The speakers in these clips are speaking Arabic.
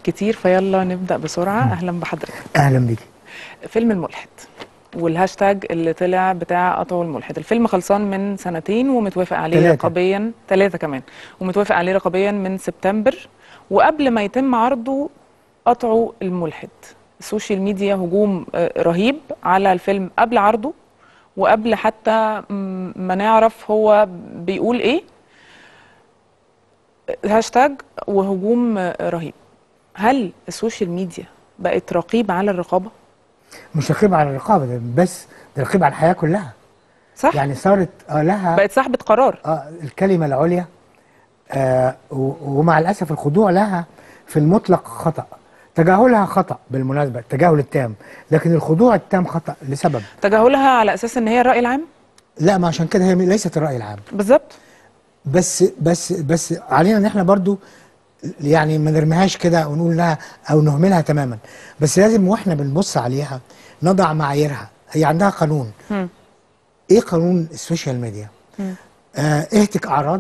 كتير، فيلا نبدأ بسرعة. أهلا بحضرتك. اهلا بيك. فيلم الملحد والهاشتاج اللي طلع بتاع قطعه الملحد، الفيلم خلصان من سنتين ومتوافق عليه رقابيا 3 كمان، ومتوافق عليه رقابيا من سبتمبر، وقبل ما يتم عرضه قطعه الملحد. السوشيال ميديا هجوم رهيب على الفيلم قبل عرضه وقبل حتى ما نعرف هو بيقول ايه. هاشتاج وهجوم رهيب. هل السوشيال ميديا بقت رقيب على الرقابة؟ مش رقيب على الرقابه ده بس، ده رقيب على الحياه كلها. صح؟ يعني صارت لها بقت صاحبة قرار. الكلمه العليا. ومع الاسف الخضوع لها في المطلق خطا. تجاهلها خطا بالمناسبه، التجاهل التام، لكن الخضوع التام خطا لسبب. تجاهلها على اساس ان هي الرأي العام؟ لا، ما عشان كده هي ليست الراي العام بالظبط. بس علينا ان احنا برضو يعني ما نرميهاش كده ونقول لها او نهملها تماما، بس لازم واحنا بنبص عليها نضع معاييرها. هي عندها قانون. ايه قانون السوشيال ميديا؟ اهتك اعراض،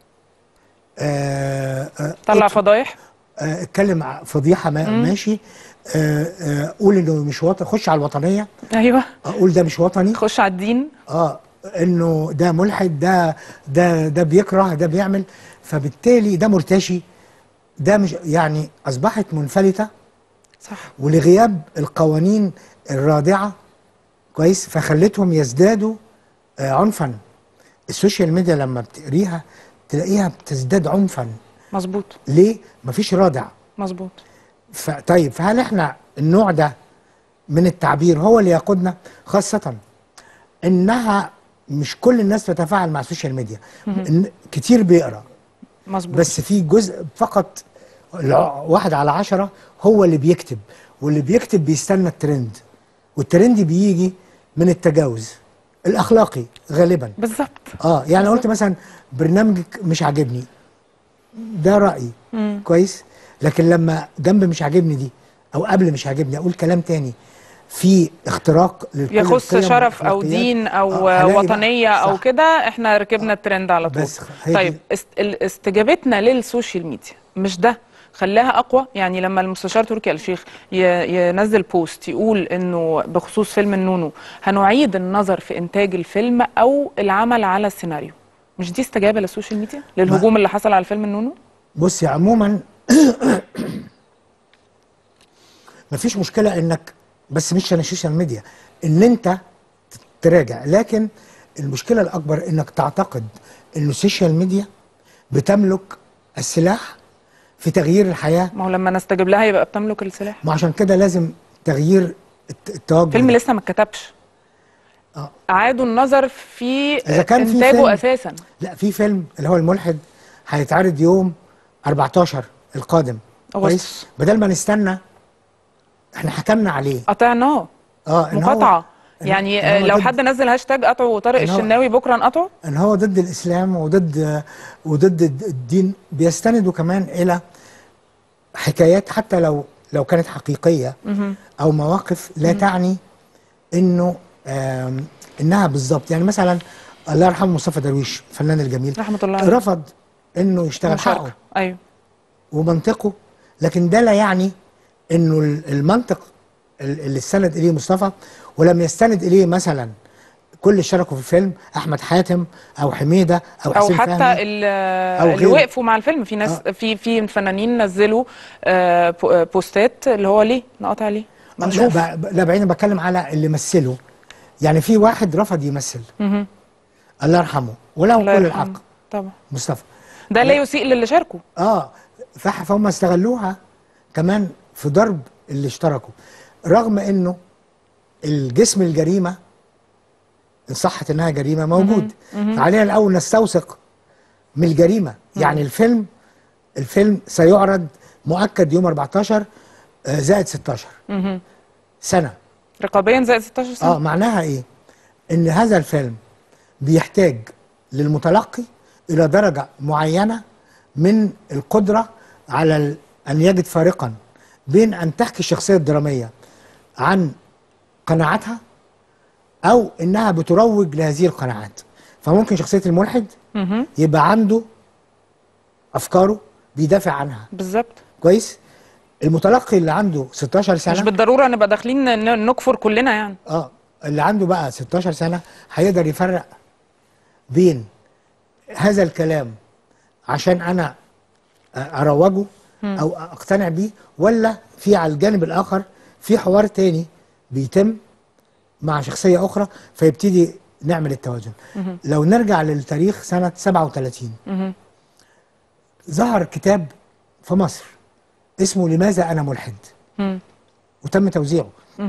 طلع فضايح، اتكلم فضيحه ماشي، قول انه مش وطني، خش على الوطنيه. ايوه، اقول ده مش وطني، خش على الدين، انه ده ملحد، ده بيكره، ده بيعمل، فبالتالي ده مرتشي، ده مش يعني اصبحت منفلته. صح. ولغياب القوانين الرادعه كويس فخلتهم يزدادوا عنفا. السوشيال ميديا لما بتقريها تلاقيها بتزداد عنفا. مظبوط. ليه؟ مفيش رادع. مظبوط. طيب، فهل احنا النوع ده من التعبير هو اللي يقودنا؟ خاصة انها مش كل الناس تتفاعل مع السوشيال ميديا. كتير بيقرا. مظبوط. بس في جزء فقط، 1 على 10 هو اللي بيكتب، واللي بيكتب بيستنى الترند، والترند بيجي من التجاوز الاخلاقي غالبا. بالظبط. يعني بالزبط. قلت مثلا برنامجك مش عاجبني، ده رايي كويس، لكن لما جنب مش عاجبني دي او قبل مش عاجبني اقول كلام تاني في اختراق يخص شرف او دين او وطنيه او كده، احنا ركبنا الترند على طول. طيب، استجابتنا للسوشيال ميديا مش ده خلاها اقوى؟ يعني لما المستشار تركي آل الشيخ ينزل بوست يقول انه بخصوص فيلم النونو هنعيد النظر في انتاج الفيلم او العمل على السيناريو، مش دي استجابه للسوشيال ميديا للهجوم اللي حصل على فيلم النونو؟ بصي، عموما مفيش مشكله انك، بس مش عشان السوشيال ميديا، ان انت تراجع، لكن المشكله الاكبر انك تعتقد ان السوشيال ميديا بتملك السلاح في تغيير الحياه. ما هو لما نستجيب لها يبقى بتملك السلاح. ما عشان كده لازم تغيير التوجه. فيلم لسه ما اتكتبش، اعادوا النظر في إذا كان انتاجه في فيلم اساسا. لا، في فيلم اللي هو الملحد هيتعرض يوم 14 القادم كويس، بدل ما نستنى. احنا حكمنا عليه، قطعناه مقاطعه. يعني لو حد نزل هاشتاج قطعه طارق الشناوي بكره نقطعه. ان هو ضد الاسلام وضد الدين، بيستندوا كمان الى حكايات حتى لو كانت حقيقيه او مواقف لا تعني انه انها بالظبط. يعني مثلا الله يرحمه مصطفى درويش الفنان الجميل رحمه الله، رفض انه يشتغل حقه. ايوه، ومنطقه، لكن ده لا يعني انه المنطق اللي استند اليه مصطفى ولم يستند اليه مثلا كل اللي شاركوا في الفيلم، احمد حاتم او حميده او حسين فهمي، او حتى اللي وقفوا مع الفيلم. في ناس في فنانين نزلوا بوستات اللي هو ليه نقطع ليه. لا، بعدين بتكلم على اللي مثلوا. يعني في واحد رفض يمثل، الله يرحمه، وله كل الحق طبعا مصطفى، ده لا يسيء للي شاركوا. فهم استغلوها كمان في ضرب اللي اشتركوا، رغم انه الجسم الجريمه ان صحت انها جريمه موجود. فعلينا الاول نستوثق من الجريمه. يعني الفيلم سيعرض مؤكد يوم 14 زائد 16 سنه رقابيا، زائد 16 سنه. معناها ايه؟ ان هذا الفيلم بيحتاج للمتلقي الى درجه معينه من القدره على ان يجد فارقا بين ان تحكي الشخصيه الدراميه عن قناعاتها او انها بتروج لهذه القناعات. فممكن شخصيه الملحد يبقى عنده افكاره بيدافع عنها بالظبط كويس، المتلقي اللي عنده 16 سنه مش بالضروره نبقى داخلين نكفر كلنا يعني. اللي عنده بقى 16 سنه هيقدر يفرق بين هذا الكلام عشان انا اروجه او اقتنع بيه، ولا في على الجانب الاخر في حوار تاني بيتم مع شخصيه اخرى، فيبتدي نعمل التوازن. لو نرجع للتاريخ سنه 37 ظهر كتاب في مصر اسمه لماذا انا ملحد، وتم توزيعه.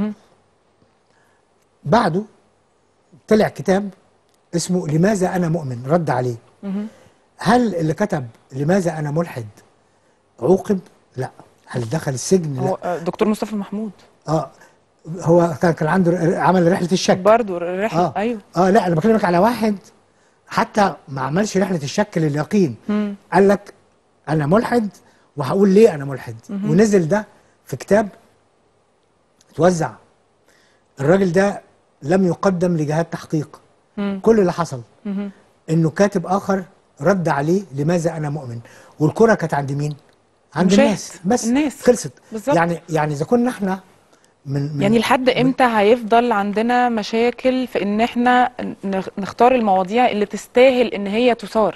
بعده طلع كتاب اسمه لماذا انا مؤمن، رد عليه. هل اللي كتب لماذا انا ملحد عوقب؟ لا. هل دخل السجن؟ لا. هو دكتور مصطفى محمود هو كان عنده عمل رحله الشك برضه. رحله ايوه. لا، انا بكلمك على واحد حتى ما عملش رحله الشك لليقين. قال لك انا ملحد وهقول ليه انا ملحد. ونزل ده في كتاب اتوزع. الراجل ده لم يقدم لجهات تحقيق. كل اللي حصل انه كاتب اخر رد عليه لماذا انا مؤمن، والكره كانت عند مين؟ عند الناس. بس الناس خلصت. بالزبط. يعني اذا كنا احنا من يعني لحد امتى هيفضل عندنا مشاكل في ان احنا نختار المواضيع اللي تستاهل ان هي تثار؟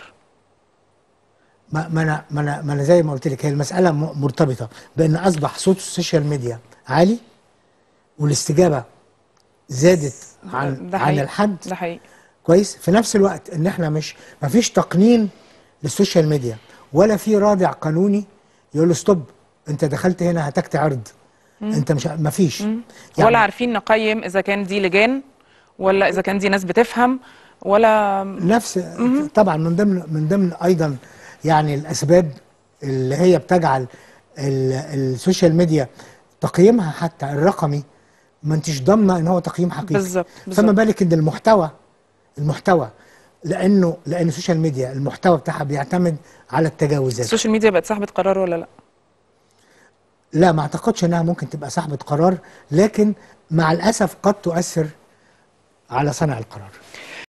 ما انا زي ما قلت لك، هي المساله مرتبطه بان اصبح صوت السوشيال ميديا عالي والاستجابه زادت عن الحد. ده حقيقي. كويس. في نفس الوقت ان احنا ما فيش تقنين للسوشيال ميديا، ولا في رادع قانوني يقول له ستوب، انت دخلت هنا هتكت عرض، انت مش ما فيش يعني ولا عارفين نقيم اذا كان دي لجان ولا اذا كان دي ناس بتفهم ولا نفس. طبعا من ضمن ايضا يعني الاسباب اللي هي بتجعل السوشيال ميديا تقييمها حتى الرقمي ما انتش ضامنه ان هو تقييم حقيقي. بالظبط. فما بالك ان المحتوى لان السوشيال ميديا المحتوى بتاعها بيعتمد على التجاوزات. السوشيال ميديا بقت صاحبه قرار ولا لا؟ لا، ما اعتقدش انها ممكن تبقى صاحبه قرار، لكن مع الاسف قد تؤثر على صانع القرار.